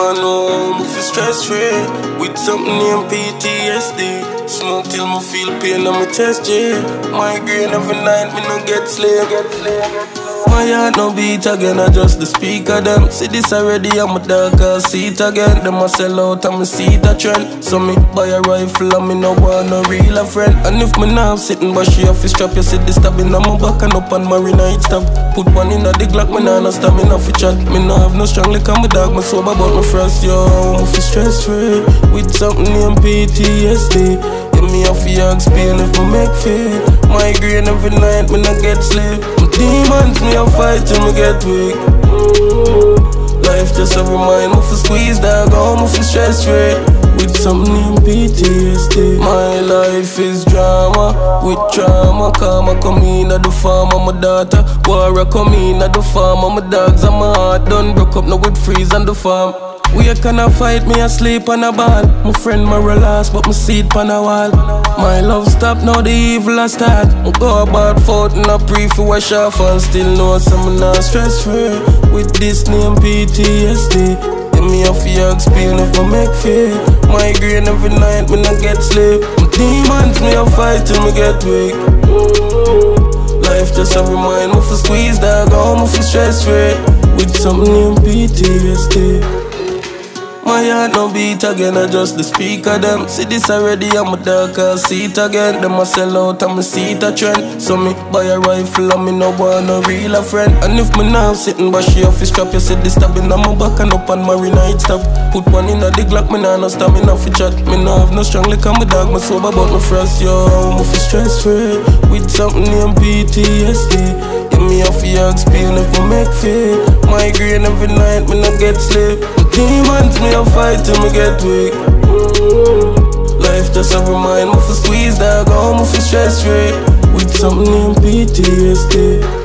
want know me feel stress free with something named PTSD. Smoke till me feel pain on my chest, yeah. Migraine every night, me no get sleep. My heart no beat again, I just the speaker them. See this already, I'm a darker seat again. Them a sell out and me see the trend. So me buy a rifle and me no want no real a friend. And if me now sitting but she off his strap, you see the stabbing on my back and up on my night stop. Put one in a the Glock, me nah no stamina for chat. Me no have no strong liquor, me dog, me sober but me frost, yo. Me feel stress free with something named PTSD. Get me off your pain if me make fear. Migraine every night, me no get sleep. Demons, me a fight till me get weak. Life just a remind me for squeeze dog, oh me for stress free with something named PTSD. My life is drama with trauma. Karma come in at the farm, I'm a daughter. War come in at the farm, I'm a dogs and my heart done broke up now with freeze on the farm. We canna fight, me asleep on a ball. My friend my relax, but me seat on a wall. My love stop, now the evil a start. I go about forth and I pray for wash off and still know some not stress free with this name PTSD. Get me off your pain if I make fear. Migraine every night, me not get sleep. Demons, me a fight till me get weak. Life just a remind me for squeeze dog, oh me for stress free with something named PTSD. My heart no beat again, I just the speaker them. See this already, I'm a darker seat again. Them a sell out and me see the trend. So me buy a rifle and me no want no real a friend. And if me now sitting but she off his strap, you see the stabbing on my back and up on my night stop. Put one in a the Glock, me nah no stamina for chat. Me no have no strong liquor, me dog, me sober but me frost, yo. Me feel stress free with something named PTSD. Get me off your pain if me make fear. Migraine every night, me no get sleep. Demons, me a fight till me get weak. Life just a remind me for squeeze dog, oh me for stress free with something named PTSD.